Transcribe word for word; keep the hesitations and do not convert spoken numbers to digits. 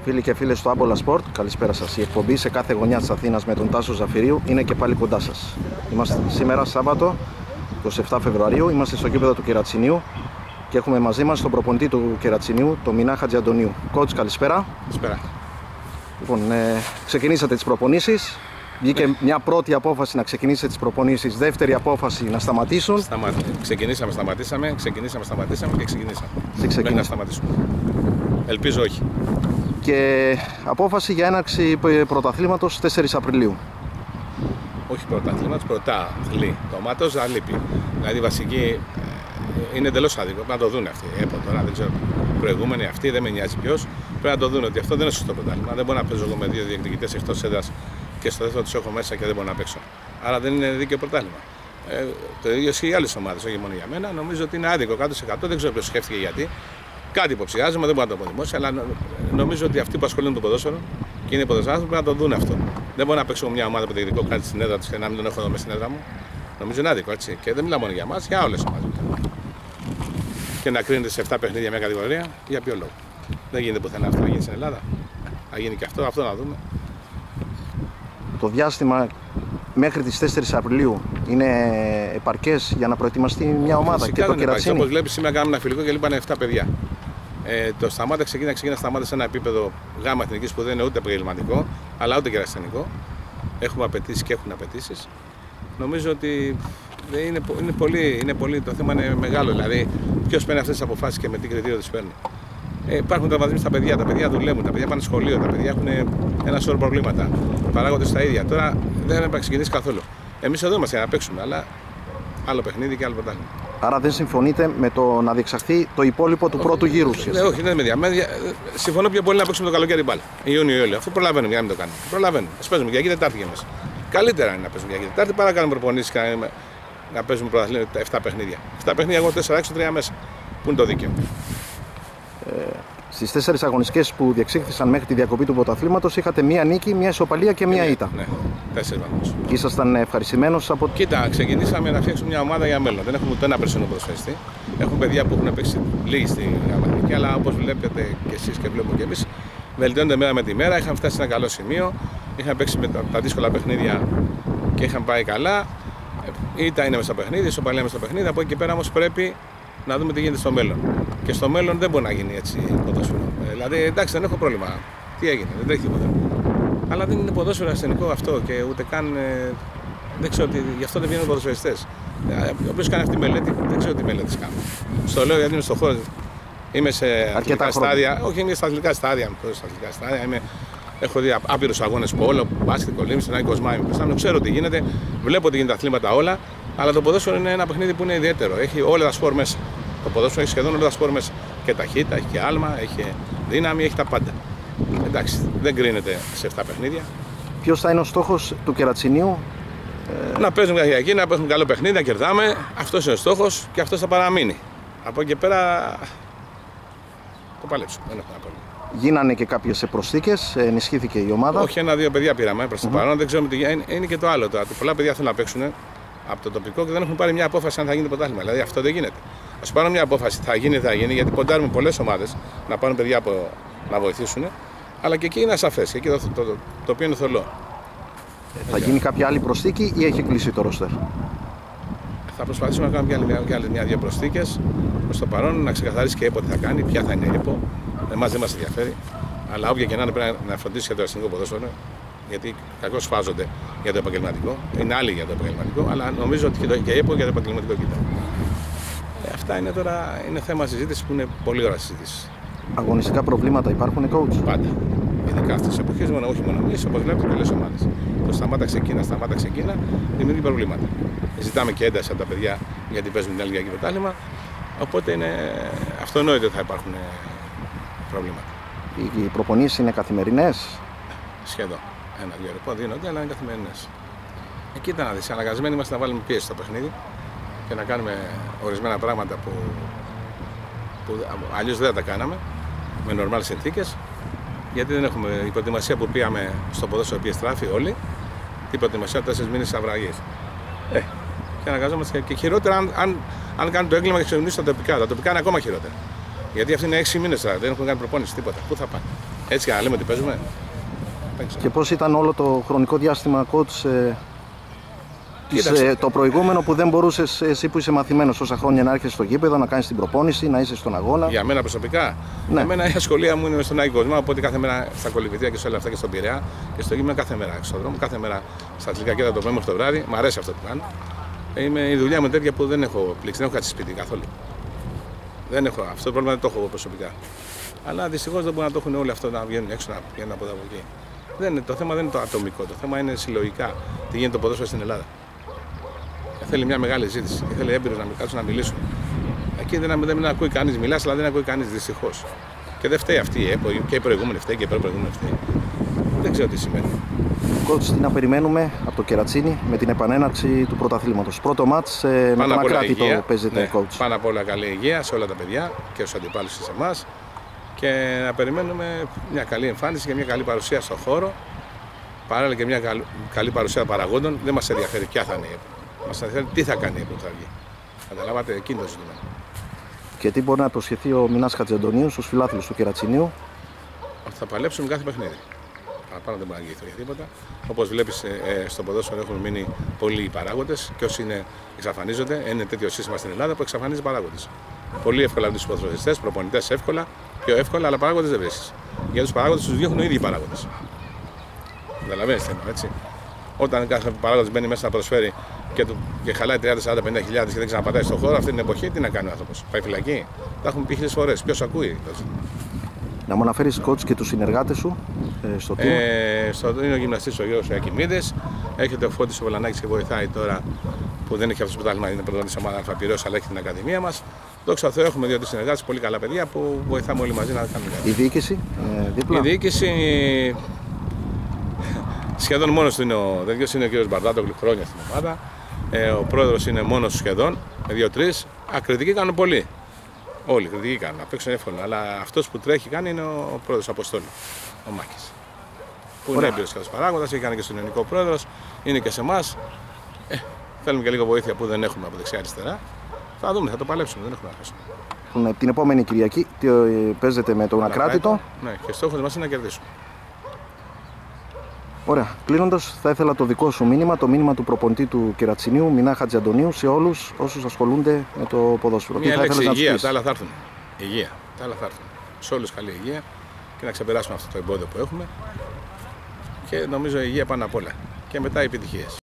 Φίλοι και φίλες του Άμπολα Σπορτ, καλησπέρα σας. Η εκπομπή σε κάθε γωνιά της Αθήνας με τον Τάσο Ζαφυρίου είναι και πάλι κοντά σας. Είμαστε σήμερα Σάββατο, είκοσι επτά Φεβρουαρίου, είμαστε στο γήπεδο του Κερατσινίου και έχουμε μαζί μας τον προπονητή του Κερατσινίου, τον Μινά Χατζιαντονίου. Coach, καλησπέρα. Καλησπέρα. Λοιπόν, ε, ξεκινήσατε τις προπονήσεις. Βγήκε ναι. μια πρώτη απόφαση να ξεκινήσετε τις προπονήσεις, δεύτερη απόφαση να σταματήσουν. Σταμα... Ξεκινήσαμε, σταματήσαμε, ξεκινήσαμε, σταματήσαμε και ξεκινήσαμε. Μέχρι να σταματήσουμε. Ελπίζω όχι. Και απόφαση για έναρξη πρωταθλήματος τέσσερις Απριλίου. Όχι πρωταθλήματος, πρωτάθληματος θα λείπει. Δηλαδή η βασική είναι εντελώς άδικο. Πρέπει να το δουν αυτοί. Έπω τώρα, δεν ξέρω. Προηγούμενοι αυτοί, δεν με νοιάζει ποιος. Πρέπει να το δουν ότι αυτό δεν είναι σωστό πρωτάθλημα. Δεν μπορώ να παίζω εγώ με δύο διεκδικητές εκτός έδρας και στο δεύτερο τους έχω μέσα και δεν μπορώ να παίξω. Άρα δεν είναι δίκαιο πρωτάθλημα. Ε, το ίδιο ισχύει για άλλες ομάδες, όχι μόνο για μένα. Νομίζω ότι είναι άδικο κάτω σε εκατό. Δεν ξέρω ποιος σκέφτηκε γιατί. Κάτι υποψιάζομαι, δεν μπορώ να το πω δημόσια, αλλά νομίζω ότι αυτοί που ασχολούνται με το ποδόσφαιρο και είναι ποδοσφαιριστές πρέπει να το δουν αυτό. Δεν μπορώ να παίξω μια ομάδα που διεκδικώ κάτι στην έδρα του και να μην τον έχω εδώ μέσα στην έδρα μου. Νομίζω είναι άδικο, έτσι. Και δεν μιλάω μόνο για εμάς, για όλες τις ομάδες. Και να κρίνεται σε επτά παιχνίδια μια κατηγορία, για ποιο λόγο. Δεν γίνεται πουθενά αυτό να γίνει στην Ελλάδα. Θα γίνει και αυτό, αυτό να δούμε. Το διάστημα μέχρι τις τέσσερις Απριλίου είναι επαρκές για να προετοιμαστεί μια ομάδα? Φυσικά και το Κερατσίνι. Όπως βλέπεις, σήμερα κάναμε ένα φιλικό και λείπανε επτά παιδιά. Ε, το σταμάτα ξεκίνα, ξεκίνα σταμάτα σε ένα επίπεδο γάμα εθνικής που δεν είναι ούτε επαγγελματικό, αλλά ούτε κερασιτεχνικό. Έχουμε απαιτήσεις και έχουν απαιτήσεις. Νομίζω ότι είναι, είναι, πολύ, είναι πολύ, το θέμα είναι μεγάλο. Δηλαδή, ποιος παίρνει αυτές τις αποφάσεις και με τι κριτήριο τις παίρνει. Ε, υπάρχουν τραυματισμοί στα παιδιά, τα παιδιά δουλεύουν, τα παιδιά πάνε σχολείο, τα παιδιά έχουν ένα σώρο προβλήματα. Παράγονται στα ίδια. Τώρα δεν έπρεπε να ξεκινήσει καθόλου. Εμείς εδώ είμαστε για να παίξουμε, αλλά άλλο παιχνίδι και άλλο πρωτάθλημα. Άρα δεν συμφωνείτε με το να διεξαχθεί το υπόλοιπο του όχι, πρώτου γύρου ουσιαστικά? Όχι, δεν με διαμέδια. Συμφωνώ πιο πολύ να παίξουμε το καλοκαίρι μπάλα. Ιούνιο-Ιούλιο. Αυτό προλαβαίνουμε για να μην το κάνουμε. Προλαβαίνουμε. Α παίζουμε Κυριακή Τετάρτη για μέσα. Καλύτερα είναι να παίζουμε Κυριακή Τετάρτη παρά να κάνουμε προπονήσεις και να, να παίζουμε πρωταθλήματα επτά παιχνίδια. επτά παιχνίδια, εγώ τέσσερα έξω, τρία μέσα. Πού είναι το δίκαιο. Ε, στις τέσσερις αγωνιστικές που διεξήχθησαν μέχρι τη διακοπή του πρωταθλήματος είχατε μία νίκη, μία ισοπαλία και μία ήττα. Ναι, τέσσερις βαθμούς. Και ήσασταν ευχαριστημένος από... Κοίτα, ξεκινήσαμε να φτιάξουμε μια ομάδα για μέλλον. Δεν έχουμε ούτε ένα περσινό ποδοσφαιριστή. Έχουμε παιδιά που έχουν παίξει λίγοι στην γραμματική, αλλά όπως βλέπετε και εσείς και βλέπουμε και εμείς, βελτιώνονται μέρα με τη μέρα. Είχαμε φτάσει σε ένα καλό σημείο. Είχαμε παίξει με τα, τα δύσκολα παιχνίδια και είχαν πάει καλά. Ήττα είναι μέσα στο παιχνίδι, ισοπαλία μέσα στο παιχνίδι. Από εκεί και πέρα όμως πρέπει να δούμε τι γίνεται στο μέλλον. Και στο μέλλον δεν μπορεί να γίνει έτσι ποδόσφαιρο. Ε, δηλαδή, εντάξει, δεν έχω πρόβλημα. Τι έγινε, δεν τρέχει τίποτα. Αλλά δεν είναι ποδόσφαιρο ασθενικό αυτό και ούτε καν. Ε, δεν ξέρω τι, γι' αυτό δεν βγαίνουν ποδοσφαιριστές. Ε, ο οποίος κάνει αυτή τη μελέτη, δεν ξέρω τι μελέτες κάνω. Στο λέω γιατί είμαι στον χώρο. Είμαι σε αθλητικά στάδια. Όχι, είμαι στα αθλητικά στάδια. Στα αθλητικά στάδια. Είμαι, έχω δει άπειρους αγώνες πόλο, μπάσκετ, κολύμβηση, στον Άγιο Κοσμά. Ξέρω τι γίνεται, βλέπω ότι γίνεται τα αθλήματα όλα. Αλλά το ποδόσφαιρο είναι ένα παιχνίδι που είναι ιδιαίτερο. Έχει όλα τα σπορ μέσα. Το ποδόσφαιρο έχει σχεδόν όλα τα σπορ μέσα. Και ταχύτητα, έχει και άλμα, έχει δύναμη, έχει τα πάντα. Εντάξει, δεν κρίνεται σε επτά παιχνίδια. Ποιος θα είναι ο στόχος του Κερατσινίου? Ε... Να παίζουμε Κυριακή, να παίζουμε καλό παιχνίδι, να κερδάμε. Αυτός είναι ο στόχος και αυτός θα παραμείνει. Από εκεί πέρα το παλέψουμε. Δεν έχω ένα πρόβλημα. Γίνανε και κάποιες προσθήκες, ενισχύθηκε η ομάδα. Όχι, ένα-δύο παιδιά πήραμε προς το mm-hmm. παρόν. Δεν ξέρουμε τι είναι. Είναι και το άλλο τώρα. Πολλά παιδιά θέλουν να παίξουν από το τοπικό και δεν έχουν πάρει μια απόφαση αν θα γίνει το πρωτάθλημα. Δηλαδή αυτό δεν γίνεται. Α πάρουν μια απόφαση, θα γίνει, θα γίνει, γιατί ποντάρουμε πολλές ομάδες να πάρουν παιδιά από, να βοηθήσουν. Αλλά και εκεί είναι ασαφές, εκεί το, το, το, το οποίο είναι θολό. Ε, θα γίνει κάποια άλλη προσθήκη ή έχει κλείσει το ρόστερ? Θα προσπαθήσουμε να κάνουμε και άλλες μια-δύο προσθήκες. Προς το παρόν να ξεκαθαρίσει και η ΕΠΟ τι θα κάνει, ποια θα είναι η ΕΠΟ. Εμάς δεν μας ενδιαφέρει. Αλλά όποια και να είναι πρέπει να φροντίσει για το εθνικό ποδόσφαιρο. Γιατί κακώς φάζονται για το επαγγελματικό. Είναι άλλοι για το επαγγελματικό, αλλά νομίζω ότι και η ΕΠΟ για το επαγγελματικό κοιτά. Ε, αυτά είναι τώρα είναι θέμα συζήτηση που είναι πολύ ωραία συζήτηση. Αγωνιστικά προβλήματα υπάρχουν, coach? Πάντα. Ειδικά αυτές τις εποχές, μόνο, όχι μόνο εμείς, όπως βλέπετε πολλές ομάδες. Το σταμάτα ξεκίνα, σταμάτα ξεκίνα, δημιουργεί προβλήματα. Ζητάμε και ένταση από τα παιδιά γιατί παίζουν την Αλληλιακή πρωτάθλημα. Οπότε είναι αυτονόητο ότι θα υπάρχουν προβλήματα. Οι προπονήσεις είναι καθημερινές? Σχεδόν. Ένα-δύο ρεπό δίνονται, αλλά είναι καθημερινές. Εκεί ήταν να δεις. Αναγκασμένοι είμαστε να βάλουμε πίεση στο παιχνίδι και να κάνουμε ορισμένα πράγματα που, που αλλιώς δεν τα κάναμε με νορμάλες συνθήκες. Γιατί δεν έχουμε η προετοιμασία που πήγαμε στο ποδόσφαιρο που στράφει όλοι, την προετοιμασία τέσσερις μήνες αυραγής. Ε, και αναγκαζόμαστε και χειρότερα αν, αν, αν κάνουν το έγκλημα και ξενονίσουν τα τοπικά. Τα τοπικά είναι ακόμα χειρότερα. Γιατί αυτοί είναι έξι μήνες τώρα, δεν έχουν κάνει προπόνηση τίποτα. Πού θα πάνε? Έτσι και να λέμε ότι παίζουμε. Και πώς ήταν όλο το χρονικό διάστημα, coach, ε, ε, το προηγούμενο που δεν μπορούσες εσύ που είσαι μαθημένος τόσα χρόνια να έρχεσαι στο γήπεδο, να κάνεις την προπόνηση, να είσαι στον αγώνα? Για μένα προσωπικά, ναι. Εμένα η ασχολία μου είναι στον Άγιο Κοσμά, οπότε κάθε μέρα στα κολυμπητήρια και σε όλα αυτά και στον Πειραιά και στο γήπεδο κάθε μέρα. Στον δρόμο, κάθε μέρα στα αθλητικά κέντρα το πρωί μέχρι το βράδυ. Μ' αρέσει αυτό που κάνω. Είμαι, η δουλειά μου τέτοια που δεν έχω πλήξει, δεν έχω κάτσει σπίτι καθόλου. Δεν έχω, αυτό το πρόβλημα δεν το έχω εγώ προσωπικά. Αλλά δυστυχώς δεν μπορούν να το έχουν όλοι αυτό να βγαίνουν έξω, να βγαίνουν από εδώ από εκεί. Δεν είναι, το θέμα δεν είναι το ατομικό, το θέμα είναι συλλογικά τι γίνεται το ποδόσφαιρο στην Ελλάδα. Θέλει μια μεγάλη ζήτηση και θέλει έμπειρους να κάτσουν να μιλήσουν. Εκεί δεν, δεν, δεν ακούει κανείς, μιλάς, αλλά δεν ακούει κανείς δυστυχώς. Και δεν φταίει αυτή και οι προηγούμενοι φταίει και οι προηγούμενοι φταίει. Δεν ξέρω τι σημαίνει. Coach, τι να περιμένουμε από το Κερατσίνι με την επανέναρξη του πρωταθλήματος? Πρώτο μάτς ε, με τον Ακράτητο παίζεται, ναι, coach. Πάνω απ' όλα καλή υγεία σε όλα τα παιδιά και στους αντιπάλους σε εμάς. Και να περιμένουμε μια καλή εμφάνιση και μια καλή παρουσία στον χώρο. Παράλληλα και μια καλή, καλή παρουσία παραγόντων. Δεν μας ενδιαφέρει ποια θα είναι η ΕΠΟ. Μας ενδιαφέρει τι θα κάνει η ΕΠΟ που θα βγει. Καταλάβατε, εκείνο το ζήτημα. Και τι μπορεί να προσχεθεί ο Μινάς Χατζιαντονίου στους φιλάθλους του Κερατσινίου? Θα παλέψουμε κάθε παιχνίδι. Παραπάνω δεν μπορεί να γίνει τίποτα. Όπως βλέπεις, ε, στο ποδόσφαιρο έχουν μείνει πολλοί παράγοντες και όσοι είναι, εξαφανίζονται. Είναι τέτοιο σύστημα στην Ελλάδα που εξαφανίζει παράγοντες. Πολύ εύκολα με τους ποδοσφαιριστές, προπονητές εύκολα, πιο εύκολα, αλλά παράγοντες δεν βρίσκεις. Για τους παράγοντες τους διώχνουν οι ίδιοι παράγοντες. Καταλαβαίνετε τι εννοώ, έτσι. Όταν κάθε παράγοντας μπαίνει μέσα να προσφέρει και, του, και χαλάει τριάντα σαράντα πενήντα χιλιάδες και δεν ξαναπατάει στον χώρο, αυτή την εποχή τι να κάνει ο άνθρωπος? Πάει φυλακή? Τα έχουμε πει χίλιες φορές. Ποιος ακούει? Να μου αναφέρεις, coach, και τους συνεργάτες σου ε, στο team. Ε, στο, είναι ο γυμναστής ο Γιώργος Ιακημίδης. Έχετε ο Φώτης ο Βολανάκης και βοηθάει τώρα που δεν έχει αυτό το πρωτάθλημα, είναι πρωταθλητής ομάδα Αλφαπυρός, αλλά έχει την Ακαδημία μας. Δόξα τω Θεώ, έχουμε δύο-τρεις συνεργάτες, πολύ καλά παιδιά που βοηθάμε όλοι μαζί να κάνουμε κάτι. Η διοίκηση, ε, δίπλα. Η διοίκηση σχεδόν μόνος του είναι ο τέτοιος, είναι ο κ. Μπαρδάτογλου, χρόνια στην ομάδα. Ε, ο πρόεδρος είναι μόνος σχεδόν, με δύο-τρεις. Ακριτικοί κάνουν πολύ. Όλοι κριτικοί κάνουν, απ' έξω είναι εύκολο. Αλλά αυτός που τρέχει κάνει είναι ο πρόεδρος Αποστόλου, ο Μάκης. Που είναι έμπειρος και ως παράγοντας, έχει κάνει και στον ελληνικό πρόεδρος, είναι και σε εμάς. Ε, θέλουμε και λίγο βοήθεια που δεν έχουμε από δεξιά-αριστερά. Θα δούμε, θα το παλέψουμε, δεν έχουμε να χάσουμε. Την επόμενη Κυριακή παίζετε με τον Ακράτητο. Ναι, και στόχος μας είναι να κερδίσουμε. Ωραία. Κλείνοντας, θα ήθελα το δικό σου μήνυμα, το μήνυμα του προπονητή του Κερατσινίου, Μινά Χατζιαντονίου, σε όλους όσους ασχολούνται με το ποδόσφαιρο. Μια λέξη, υγεία, τα άλλα θα έρθουν. Υγεία, τα άλλα θα έρθουν. Σε όλους καλή υγεία και να ξεπεράσουμε αυτό το εμπόδιο που έχουμε. Και νομίζω η υγεία πάνω απ' όλα. Και μετά οι επιτυχίες.